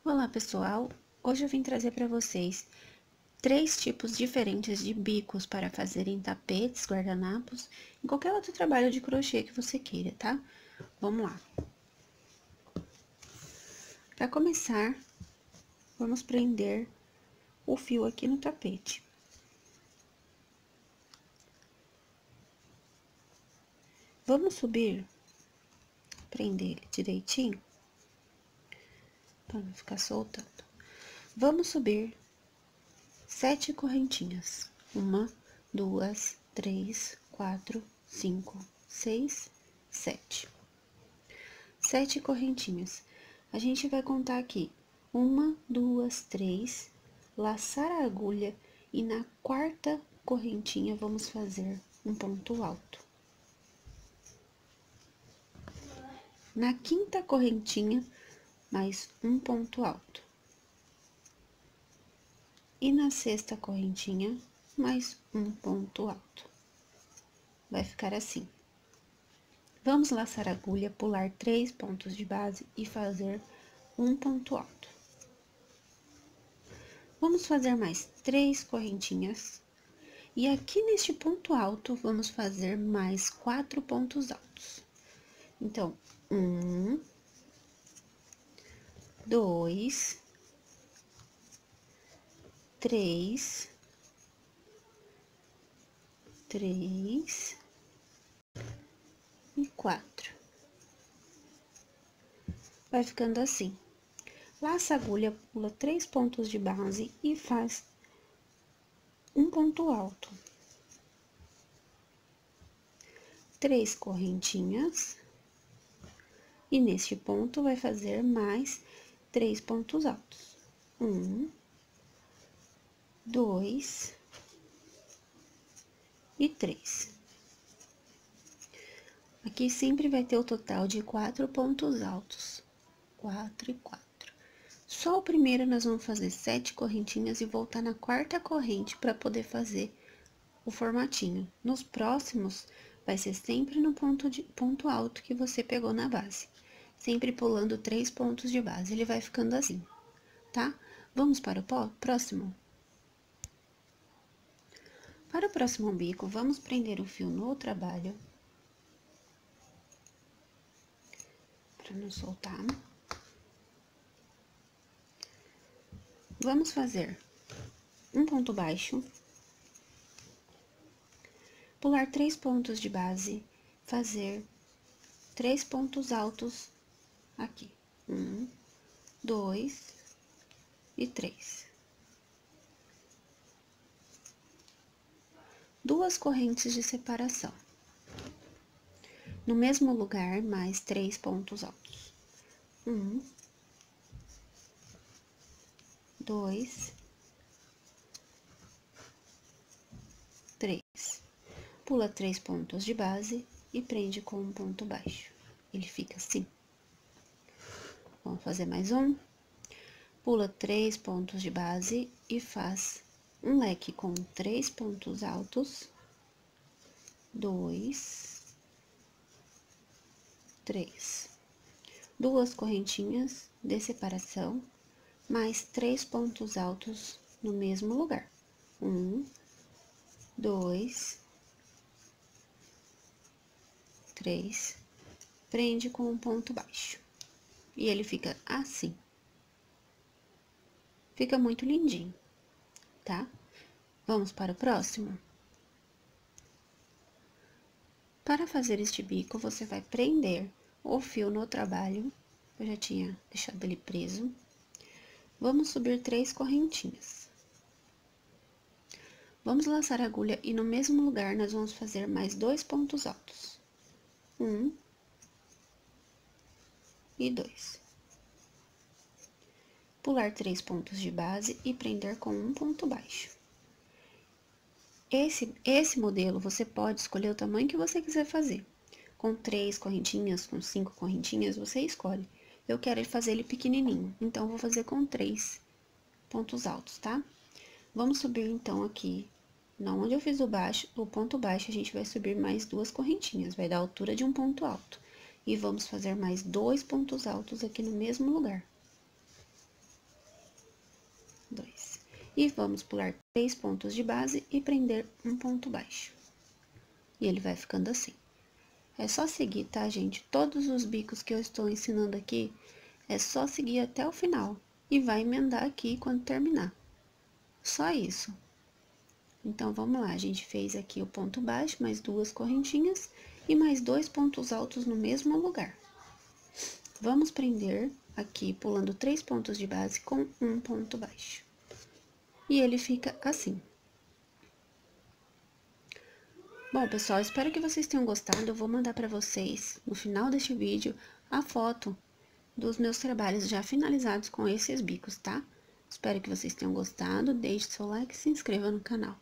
Olá pessoal, hoje eu vim trazer para vocês 3 tipos diferentes de bicos para fazer em tapetes, guardanapos e qualquer outro trabalho de crochê que você queira, tá? Vamos lá! Para começar, vamos prender o fio aqui no tapete. Vamos subir, prender ele direitinho, para não ficar soltando. Vamos subir 7 correntinhas. 1, 2, 3, 4, 5, 6, 7. 7 correntinhas. A gente vai contar aqui: 1, 2, 3, laçar a agulha e na quarta correntinha vamos fazer um ponto alto. Na quinta correntinha, mais um ponto alto. E na sexta correntinha, mais um ponto alto. Vai ficar assim. Vamos laçar a agulha, pular 3 pontos de base e fazer um ponto alto. Vamos fazer mais 3 correntinhas. E aqui neste ponto alto, vamos fazer mais 4 pontos altos. Então, 1, 2, 3, 3 e 4. Vai ficando assim. Laça a agulha, pula 3 pontos de base e faz um ponto alto. 3 correntinhas. E neste ponto, vai fazer mais 3 pontos altos. 1, 2 e 3. Aqui sempre vai ter o total de 4 pontos altos. 4 e 4. Só o primeiro nós vamos fazer 7 correntinhas e voltar na quarta corrente para poder fazer o formatinho. Nos próximos, vai ser sempre no ponto alto que você pegou na base. Sempre pulando 3 pontos de base, ele vai ficando assim, tá? Vamos para o próximo? Para o próximo bico, vamos prender o fio no trabalho. Para não soltar. Vamos fazer um ponto baixo. Pular 3 pontos de base, fazer 3 pontos altos aqui. 1, 2 e 3. 2 correntes de separação. No mesmo lugar, mais 3 pontos altos. 1, 2, 3. Pula 3 pontos de base e prende com um ponto baixo. Ele fica assim. Vamos fazer mais um. Pula 3 pontos de base e faz um leque com 3 pontos altos. 2, 3. 2 correntinhas de separação, mais 3 pontos altos no mesmo lugar. 1, 2, 3. Prende com um ponto baixo. E ele fica assim. Fica muito lindinho, tá? Vamos para o próximo? Para fazer este bico, você vai prender o fio no trabalho. Eu já tinha deixado ele preso. Vamos subir 3 correntinhas. Vamos laçar a agulha e no mesmo lugar nós vamos fazer mais 2 pontos altos. 1 e 2. Pular 3 pontos de base e prender com um ponto baixo. Esse modelo, você pode escolher o tamanho que você quiser fazer. Com 3 correntinhas, com 5 correntinhas, você escolhe. Eu quero fazer ele pequenininho, então, vou fazer com 3 pontos altos, tá? Vamos subir, então, aqui, onde eu fiz o ponto baixo, a gente vai subir mais 2 correntinhas, vai dar a altura de um ponto alto. E vamos fazer mais 2 pontos altos aqui no mesmo lugar. E vamos pular 3 pontos de base e prender um ponto baixo. E ele vai ficando assim. É só seguir, tá, gente? Todos os bicos que eu estou ensinando aqui, é só seguir até o final. E vai emendar aqui quando terminar. Só isso. Então, vamos lá, a gente fez aqui o ponto baixo, mais 2 correntinhas e mais 2 pontos altos no mesmo lugar. Vamos prender aqui, pulando 3 pontos de base com um ponto baixo. E ele fica assim. Bom, pessoal, espero que vocês tenham gostado. Eu vou mandar para vocês, no final deste vídeo, a foto dos meus trabalhos já finalizados com esses bicos, tá? Espero que vocês tenham gostado. Deixe seu like e se inscreva no canal.